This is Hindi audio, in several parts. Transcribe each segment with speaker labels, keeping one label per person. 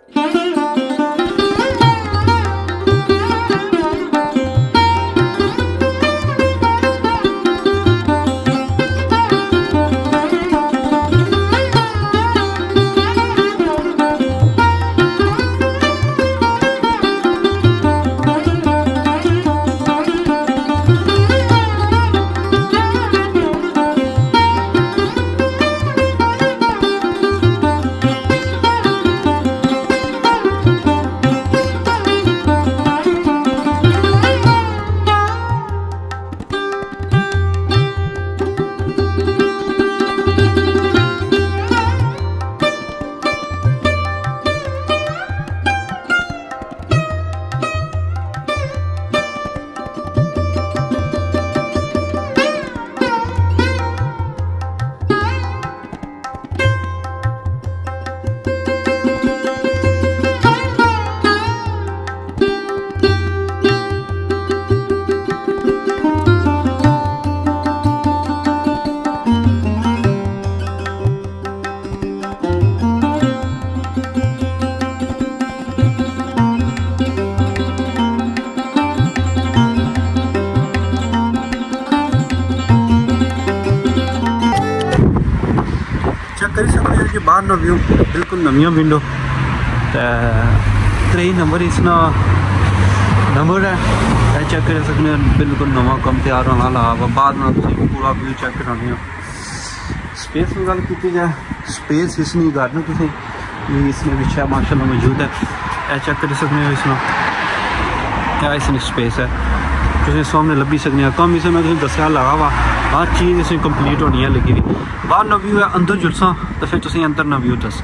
Speaker 1: करी सकते हैं कि बाहर व्यू बिल्कुल नवियां विंडो तो 3 नंबर इसना नंबर है चेक कर सकते हैं बिल्कुल नवा कम तैयार होने वाला बाद में पूरा व्यू चेक कराने स्पेस की गल की जाए स्पेस इसमें गार्डन तुम इसमें पिछले माशाल्लाह मौजूद है यह चेक कर सकते हो इसमें क्या इसमें स्पेस है तुम सामने लभी सकते हैं कम इसे मैं तुम्हें दसिया लगा वा हर चीज़ इसमें कंप्लीट होनी है लगी हुई बाहर ना व्यू है अंदर जुलसा तो फिर तुम अंदर ना व्यू दस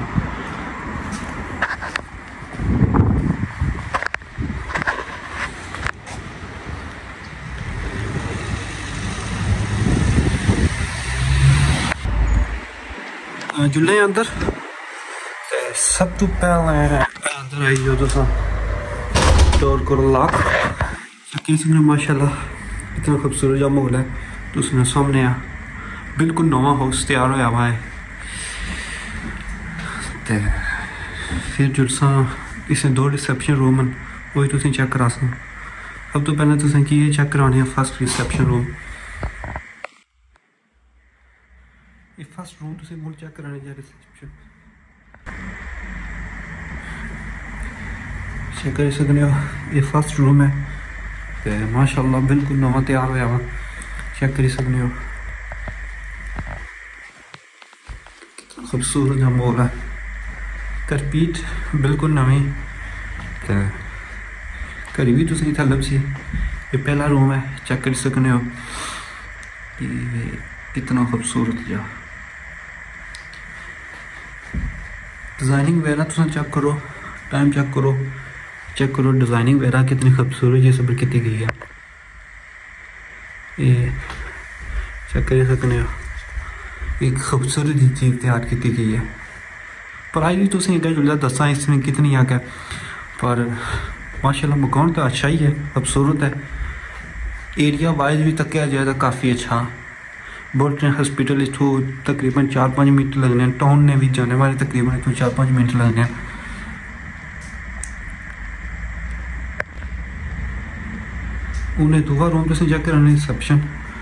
Speaker 1: जुल्ले अंदर सब तो पहले अंदर आई जो तुम डोर करो लॉक किसी माशाल्लाह इतना खूबसूरत जहा माहौल है तो उसने सामने आ बिल्कुल नवा हाउस तैयार होया हुआ है तो फिर जुलसा इसे 2 रिसेप्शन रूम हैं वही तुम चेक करा सको सब तो पहले तुम की चेक कराने फर्स्ट रिसेप्शन रूम ये फर्स्ट रूम तुम मुझे चेक कराने जा रिसेप्शन चेक कर सकते हो ये फर्स्ट रूम है तो माशाल्लाह बिल्कुल नवा तैयार होया हुआ चेक कर सकते हो खूबसूरत जहा माहौल है करपीट बिल्कुल नवी तो घरी भी तुम इतना लभसी ये पहला रूम है चेक कर सकते हो कितना खूबसूरत जहा डिज़ाइनिंग वगैरह तुम चेक करो टाइम चेक करो डिज़ाइनिंग वगैरह कितनी खूबसूरत ये सब की गई है ये चेक कर सकते हो एक खूबसूरत चीज़ तैयार की गई है प्राइस भी तुम अगर जुलदा दसा इसमें कितनी आ गया पर माशाल्लाह मकान तो अच्छा ही है खूबसूरत है एरिया वाइज भी तकिया जाए तो काफ़ी अच्छा बोल्टन हॉस्पिटल इतों तकरीबन 4-5 मिनट लगने टाउन ने भी जाने वाले तकरीबन इतों 4-5 मिनट लगने उन्हें दूसरा रूम तुम चेक कराने रिसेप्शन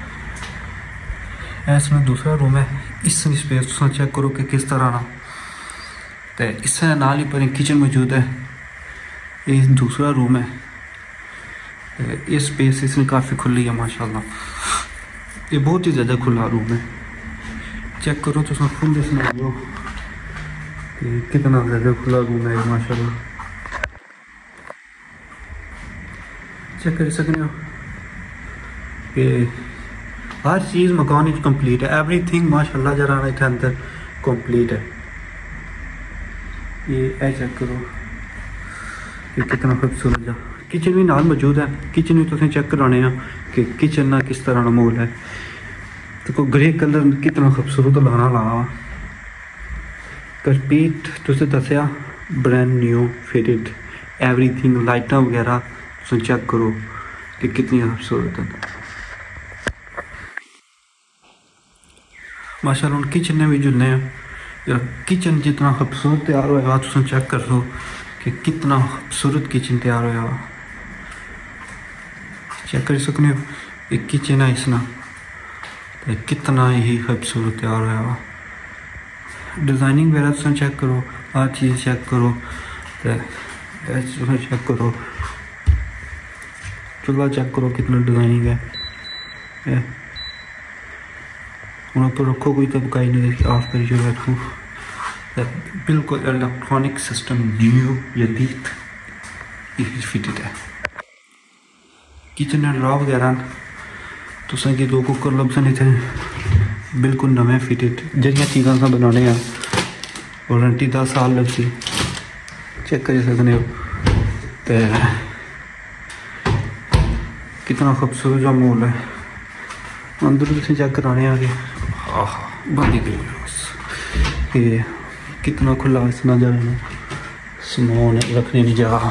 Speaker 1: इसमें दूसरा रूम है इसकी स्पेस तुम चेक करो कि किस तरह ना तो इस नाल ही पर किचन मौजूद है ये दूसरा रूम है ये स्पेस इसमें काफ़ी खुली है माशाल्लाह ये बहुत ही ज़्यादा खुला रूम है चेक करो तो खुद सुना दो कि कितना ज़्यादा खुला रूम है माशाल्लाह चेक कर सकते हो कि हर चीज़ मकान कंप्लीट है एवरीथिंग माशाल्लाह जरा इतने अंदर कंप्लीट है ये चेक करो कि कितना खूबसूरत जा किचन भी नाल मौजूद है किचन भी तुम चेक कराने कि किचन ना किस तरह का माहौल है तो ग्रे कलर कितना खूबसूरत लाना ला करपीट तुसें दसिया ब्रांड न्यू फिटेड एवरीथिंग लाइटा वगैरह तुम चेक करो कि कितनी खूबसूरत है माशाल्लाह हम किचन ने भी जुलने किचन जितना खूबसूरत तैयार होगा तुम चेक कर लो कि कितना खूबसूरत किचन तैयार होया वा। चेक कर सकने हो एक किचन है इसना ते कितना ही खूबसूरत तैयार होया वा। डिज़ाइनिंग वगैरह तुम चेक करो, हर चीज़ चेक करो, तो चेक करो, चूल्हा चेक करो कितना डिज़ाइनिंग है। वहाँ पर रखो कोई तबकाई नहीं देखी ऑफ कर जो रखूँ। बिल्कुल इलेक्ट्रॉनिक सिस्टम न्यू जदीद फिटेड है। किचन एंड रॉ वगैरह तुसें कि 2 कुकर लभसन इत्थे बिल्कुल नवे फिटेड जड़ियाँ चीज़ां अस बनाने वारंटी 10 साल लगती। चेक करी सकते हो तो कितना खूबसूरत जा माहौल है। अंदर तुम चेक कराने आगे बंद ही ये कितना खुला इसना जगह समान रखने की जगह।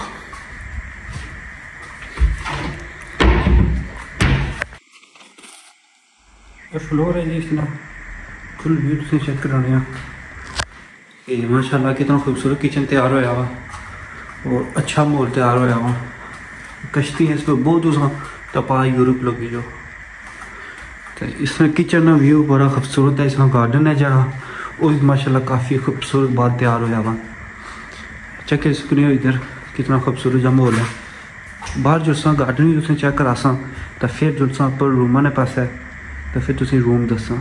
Speaker 1: फ्लोर है जी इसना फुल व्यू तुम चेक कराने ये माशाल्लाह कितना खूबसूरत किचन तैयार होया वा और अच्छा माहौल तैयार होया वा। कश्ती है इस पर बहुत उस तपा यूरोप लगी जो तो इसमें किचन का व्यू बड़ा खूबसूरत है। इसमें गार्डन है जरा वो माशाल्लाह काफ़ी खूबसूरत बात तैयार होया वा। चेक कर सकते हो इधर कितना खूबसूरत जा माहौल है। बाहर जो गार्डन भी तुम चेक करा तो फिर जो पर रूम ने पास है तो फिर तुम रूम दसा।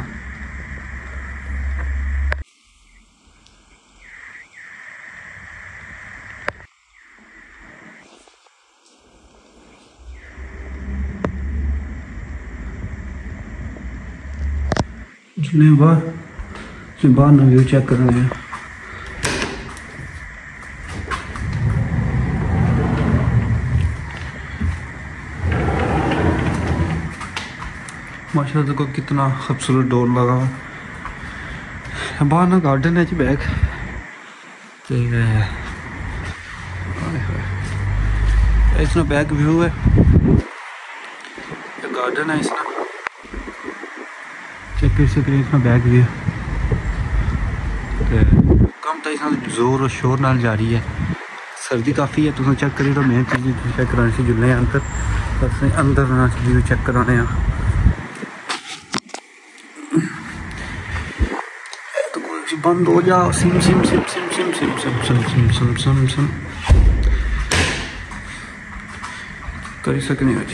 Speaker 1: जिन्हें बाहर ना व्यू चेक कर रहे हैं। माशाल्लाह देखो कितना खूबसूरत डोर लगा हुआ। बाहर ना गार्डन है जी बैक इसना बैक व्यू है। गार्डन है इसना चेक कर सकते हैं। इसमें बैक व्यू कम तो इसमें जोर और शोर नाल जा रही है। सर्दी काफ़ी है तुम चेक करिए तो मेन चीज़ चेक करानी से जुलने अंदर बस अंदर व्यू चेक कराने तो कुछ बंद हो जाओ। सिम सिम सिम सिम सिम सिम सिम सिम सिम सिम सिम सिम कर सकने हो जी।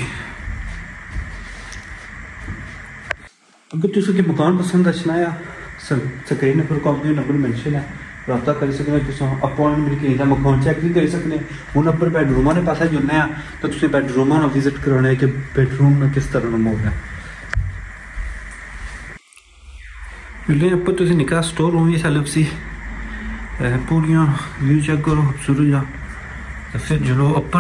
Speaker 1: अगर तुम के मकान पसंद अच्छा या स्क्रीन पर कंपनी नंबर मेंशन है रब्ता कर सकते हो। तुम अपॉइंटमेंट के मकान चेक भी कर सकते हूँ। अपर बैडरूम ने पास जुलने तो तुम बैडरूम विजिट कराने कि बैडरूम में किस तरह का माहौल है। जुलने अपर तुम निका स्टोर रूम भी सैलफ सी पूरियां व्यू चेक करो खूबसूरत जा तो फिर जुलो अपर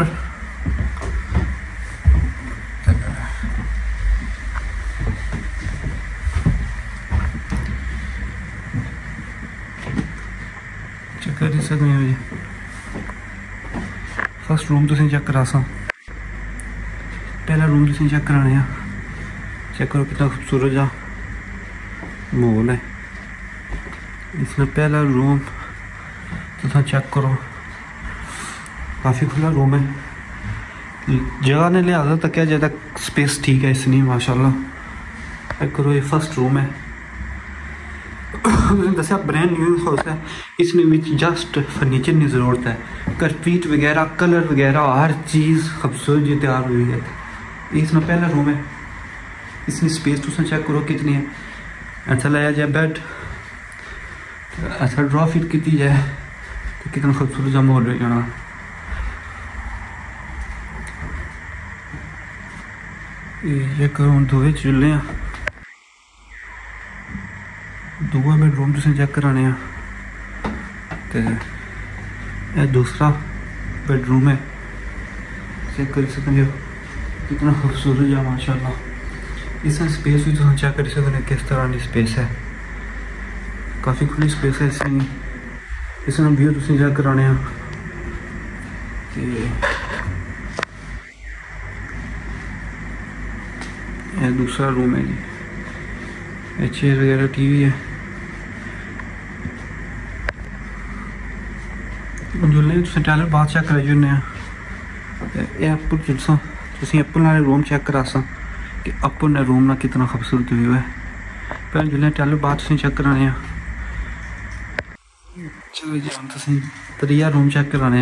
Speaker 1: कर सकते हो जी। फर्स्ट रूम तुम चेक करा पहला रूम तुम चेक कराने चेक करो कितना खूबसूरत जा माहौल है। इसमें पहला रूम तुम चेक करो काफ़ी खुला रूम है। जगह ने लिहाजा तक क्या ज़्यादा स्पेस ठीक है इसलिए माशाल्लाह। चेक करो ये फर्स्ट रूम है। दसिया ब्रांड न्यू हाउस है। इसमें जस्ट फर्नीचर की ज़रूरत है। कारपेट वगैरह कलर वगैरह हर चीज़ खूबसूरत जी तैयार हुई है। इसमें पहला रूम है। इसमें स्पेस तुम चेक करो कितनी है। अच्छा लाया जाए बेड अच्छा ड्रॉ फिट की जाए तो कितना खूबसूरत जमा हो जाना। ये करो दोवे चूल्हे दूआ बेडरूम तुम चेक कराने तो यह दूसरा बेडरूम है। चेक कर सकते हो कितना खूबसूरत है माशाल्लाह। इसमें स्पेस भी तुम चेक कर सकते किस तरह की स्पेस है। काफ़ी खुली स्पेस है इसमें। इसमें व्यू तुम चेक कराने यह दूसरा रूम है जी। चेयर वगैरह टीवी है। जुलने तुसीं टैलर बाथ चेक कराई ओड़ने एप्पल जिसो तुसीं एप्पल वाले रूम चेक करा सा कि एप्पल ने रूम ना कितना खूबसूरत व्यू है। पहले जिसले टैलर बाथ तुसीं चेक कराने चलो जी हम तुसीं त्रीया रूम चेक कराने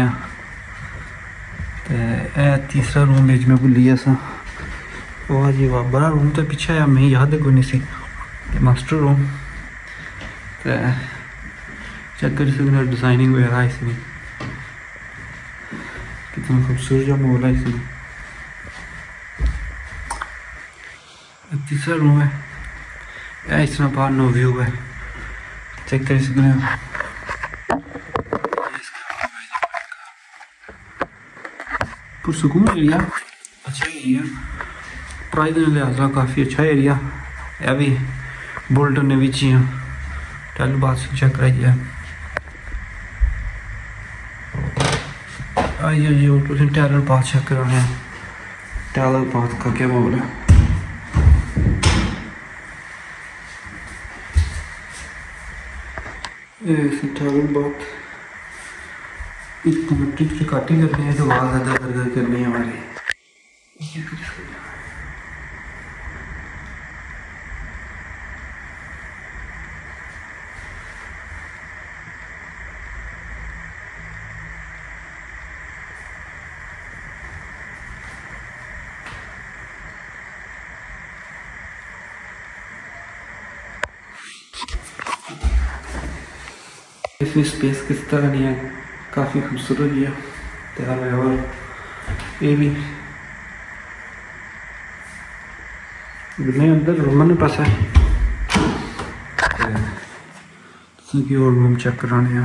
Speaker 1: तीसरा रूम बिच में भुल्ली गया सा। वाह जी वाह बड़ा रूम तो पिछे आया मैं याद है कोई नहीं सी मास्टर रूम चेक कर सकते डिजाइनिंग वगैरह इसमें कितना खूबसूरत जो माहौल है इसमें। तीसरा रूम है इस तरह बाहर नो व्यू है चेक कर सकते हैं। पुरसकून एरिया अच्छा एरिया प्राइस के लिहाजा काफ़ी अच्छा एरिया है भी बोल्टन ने भी टैलर बाथ चेक कराइए आइए जी और तुम टैलर बाथ चेक कराने टैलर बाथ का क्या मामला है। टैलर बाथ इसको मिट्टी से काटी करनी है तो आवाज़ ज़्यादा कर करनी है हमारी। इसमें स्पेस किस तरह नहीं है काफ़ी खूबसूरत है तैयार है। और ये भी मैं अंदर रूम में पास है की और रूम चेक कराने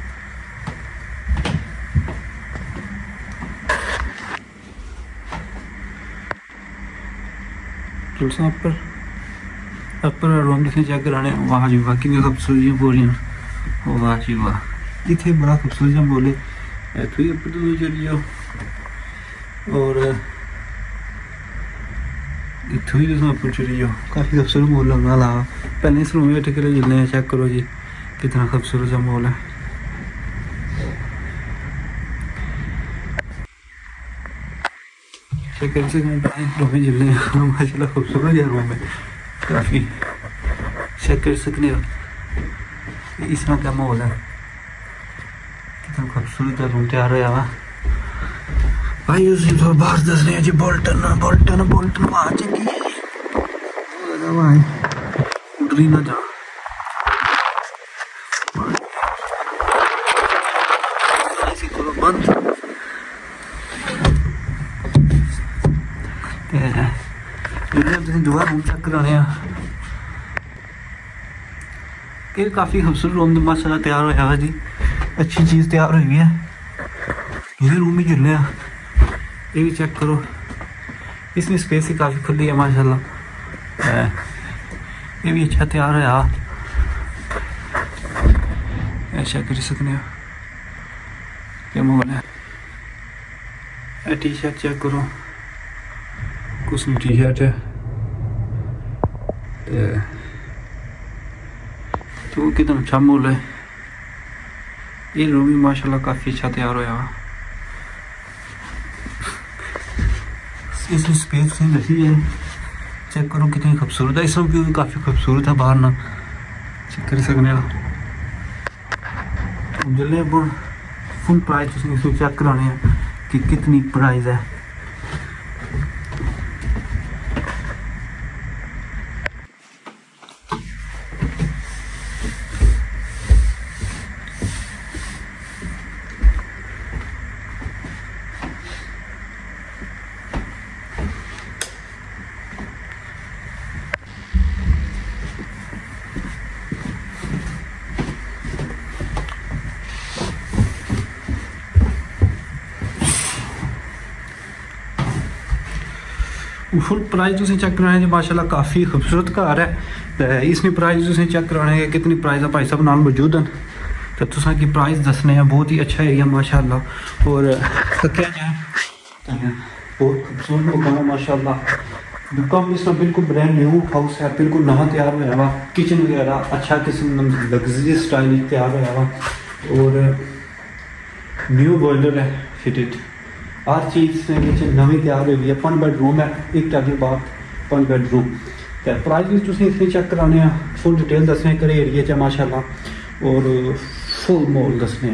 Speaker 1: अपर रूम जिसे चेक कराने वहाँ जी बाकी खूबसूरत पूरी वाह जी वाह इतने बड़ा खूबसूरत जब बोले इतों ही अपर तो चली जाओ और इतों ही तुम अपर चली जाओ काफ़ी खूबसूरत माहौल लगना ला। पहले इस रूम में बैठे के जिले चेक करो जी कितना खूबसूरत सा माहौल है। चेक कर सकते रूम में जिले माशाल्लाह खूबसूरत है रूम में काफ़ी चेक कर सकते हो इस तरह का माहौल है कितना खूबसूरत रूम तैयार होया वा भाई उसी तो बाहर दस रहे हैं जी बोल्टन बोल्टन बोल्टन वहाँ चंगी है जी भाई उधर ही ना जा ऐसी करो बंद दुआ रूम चेक कराने ये काफ़ी खूबसूरत रूम माशाल्लाह तैयार होया है जी अच्छी चीज़ तैयार हुई है। ये रूम ही जुले ये भी चेक करो इसमें स्पेस ही काफ़ी खुली है माशाल्लाह ये भी अच्छा तैयार होया ऐसा कर सकते हो क्या माहौल है। टी शर्ट चेक करो कुछ टी शर्ट है तो कितना अच्छा माहौल है। ये रूम भी माशाल्लाह काफ़ी अच्छा तैयार होया इसमें स्पेस रखी है चेक करो कितनी खूबसूरत है। इस रूम भी काफ़ी खूबसूरत है बाहर ना चेक कर सकते हो जिले फुल प्राइस इसमें चेक कराने कि कितनी प्राइस है। फुल प्राइस तुम चेक कराने माशाल्लाह काफ़ी खूबसूरत घर है। इसमें प्राइस तुम चेक कराने कितनी प्राइस है भाई साहब नाल मौजूद हैं तो तुसा की प्राइस दसने हैं। बहुत ही अच्छा एरिया माशाल्लाह और क्या जाए बहुत खूबसूरत मकान है माशाल्लाह। बिल्कुल इसमें बिल्कुल ब्रांड न्यू हाउस है बिल्कुल नवा तैयार होया वा किचन वगैरह अच्छा किस्म लग्जरी स्टाइल तैयार होया वा और न्यू बॉयलर है फिटेड, हर चीज़ नवी तैयार हुई है। 5 बेडरूम है, एक टाली बाथ, 5 बेडरूम। तो प्राइस तुम इसमें चेक कराने, फुल डिटेल दसने घरे एरिए च माशाल्लाह, और फुल मॉल दसने।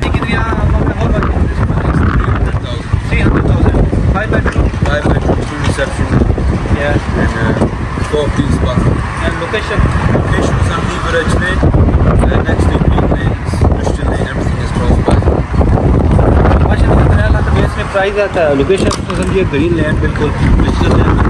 Speaker 1: 5 bedroom, 2 reception, yeah, and 4-piece bathroom. And location is on Beaverage Lane, next to Green Lanes, Christian Lane, everything is close by. माशाल्लाह 3 लाख बेस में प्राइस आता है। लोकेशन तो समझिए ग्रीन लैंड, बिल्कुल